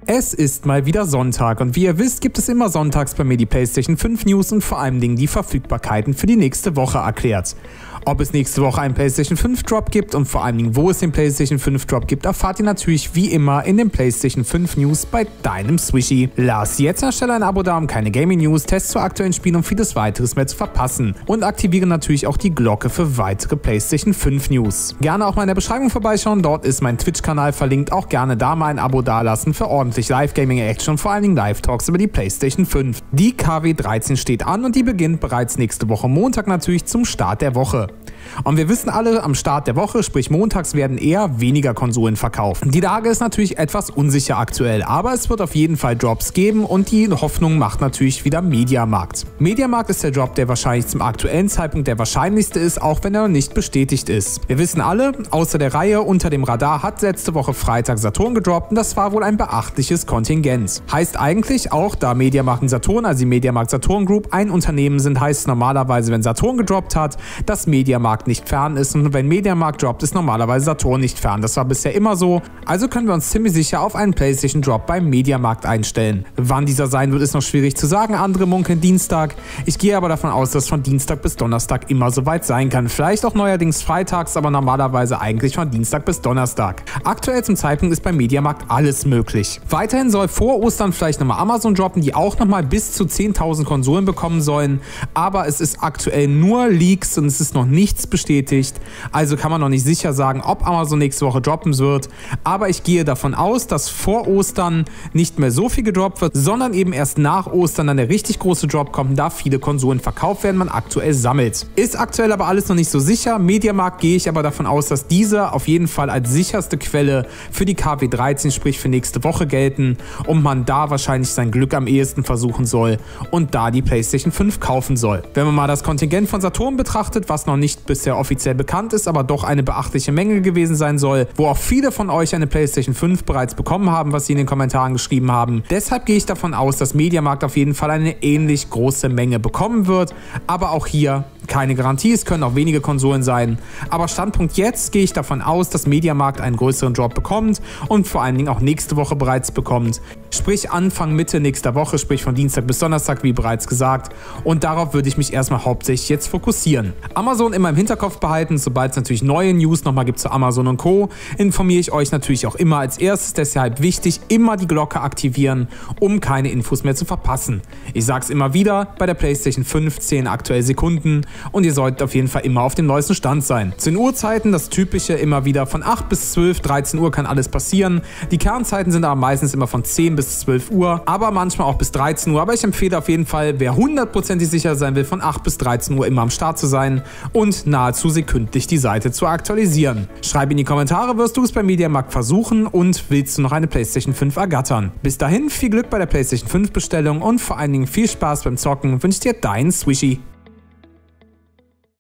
Es ist mal wieder Sonntag und wie ihr wisst, gibt es immer sonntags bei mir die PlayStation 5 News und vor allem die Verfügbarkeiten für die nächste Woche erklärt. Ob es nächste Woche einen PlayStation 5 Drop gibt und vor allem wo es den PlayStation 5 Drop gibt, erfahrt ihr natürlich wie immer in den PlayStation 5 News bei deinem Swishy. Lass jetzt an der Stelle ein Abo da, um keine Gaming News, Tests zu aktuellen Spielen und vieles weiteres mehr zu verpassen. Und aktiviere natürlich auch die Glocke für weitere PlayStation 5 News. Gerne auch mal in der Beschreibung vorbeischauen, dort ist mein Twitch-Kanal verlinkt, auch gerne da mal ein Abo dalassen für ordentlich Live-Gaming-Action und vor allen Dingen Live-Talks über die PlayStation 5. Die KW 13 steht an und die beginnt bereits nächste Woche Montag natürlich zum Start der Woche. Und wir wissen alle, am Start der Woche, sprich montags, werden eher weniger Konsolen verkauft. Die Lage ist natürlich etwas unsicher aktuell, aber es wird auf jeden Fall Drops geben und die Hoffnung macht natürlich wieder Mediamarkt. Mediamarkt ist der Drop, der wahrscheinlich zum aktuellen Zeitpunkt der wahrscheinlichste ist, auch wenn er noch nicht bestätigt ist. Wir wissen alle, außer der Reihe unter dem Radar hat letzte Woche Freitag Saturn gedroppt und das war wohl ein beachtliches Kontingent. Heißt eigentlich auch, da Mediamarkt und Saturn, also die Mediamarkt Saturn Group, ein Unternehmen sind, heißt normalerweise, wenn Saturn gedroppt hat, dass Mediamarkt nicht fern ist und wenn Mediamarkt droppt, ist normalerweise Saturn nicht fern. Das war bisher immer so, also können wir uns ziemlich sicher auf einen PlayStation Drop beim Mediamarkt einstellen. Wann dieser sein wird, ist noch schwierig zu sagen, andere munkeln Dienstag. Ich gehe aber davon aus, dass von Dienstag bis Donnerstag immer soweit sein kann. Vielleicht auch neuerdings freitags, aber normalerweise eigentlich von Dienstag bis Donnerstag. Aktuell zum Zeitpunkt ist beim Mediamarkt alles möglich. Weiterhin soll vor Ostern vielleicht nochmal Amazon droppen, die auch nochmal bis zu 10.000 Konsolen bekommen sollen, aber es ist aktuell nur Leaks und es ist noch nichts bestätigt, also kann man noch nicht sicher sagen, ob Amazon nächste Woche droppen wird, aber ich gehe davon aus, dass vor Ostern nicht mehr so viel gedroppt wird, sondern eben erst nach Ostern dann der richtig große Drop kommt, da viele Konsolen verkauft werden, man aktuell sammelt. Ist aktuell aber alles noch nicht so sicher, Mediamarkt gehe ich aber davon aus, dass diese auf jeden Fall als sicherste Quelle für die KW 13, sprich für nächste Woche gelten und man da wahrscheinlich sein Glück am ehesten versuchen soll und da die PlayStation 5 kaufen soll. Wenn man mal das Kontingent von Saturn betrachtet, was noch nicht bisher offiziell bekannt ist, aber doch eine beachtliche Menge gewesen sein soll, wo auch viele von euch eine PlayStation 5 bereits bekommen haben, was sie in den Kommentaren geschrieben haben. Deshalb gehe ich davon aus, dass Mediamarkt auf jeden Fall eine ähnlich große Menge bekommen wird, aber auch hier keine Garantie, es können auch wenige Konsolen sein, aber Standpunkt jetzt gehe ich davon aus, dass Mediamarkt einen größeren Drop bekommt und vor allen Dingen auch nächste Woche bereits bekommt, sprich Anfang, Mitte nächster Woche, sprich von Dienstag bis Donnerstag, wie bereits gesagt, und darauf würde ich mich erstmal hauptsächlich jetzt fokussieren. Amazon immer im Hinterkopf behalten, sobald es natürlich neue News nochmal gibt zu Amazon und Co., informiere ich euch natürlich auch immer als erstes, deshalb wichtig, immer die Glocke aktivieren, um keine Infos mehr zu verpassen. Ich sage es immer wieder, bei der PlayStation 5 zählen aktuell Sekunden und ihr solltet auf jeden Fall immer auf dem neuesten Stand sein. Zu den Uhrzeiten das Typische immer wieder von 8 bis 12, 13 Uhr kann alles passieren. Die Kernzeiten sind aber meistens immer von 10 bis 12 Uhr, aber manchmal auch bis 13 Uhr. Aber ich empfehle auf jeden Fall, wer hundertprozentig sicher sein will, von 8 bis 13 Uhr immer am Start zu sein und nahezu sekündlich die Seite zu aktualisieren. Schreib in die Kommentare, wirst du es beim Mediamarkt versuchen und willst du noch eine PlayStation 5 ergattern. Bis dahin viel Glück bei der PlayStation 5 Bestellung und vor allen Dingen viel Spaß beim Zocken wünscht dir dein Swishy.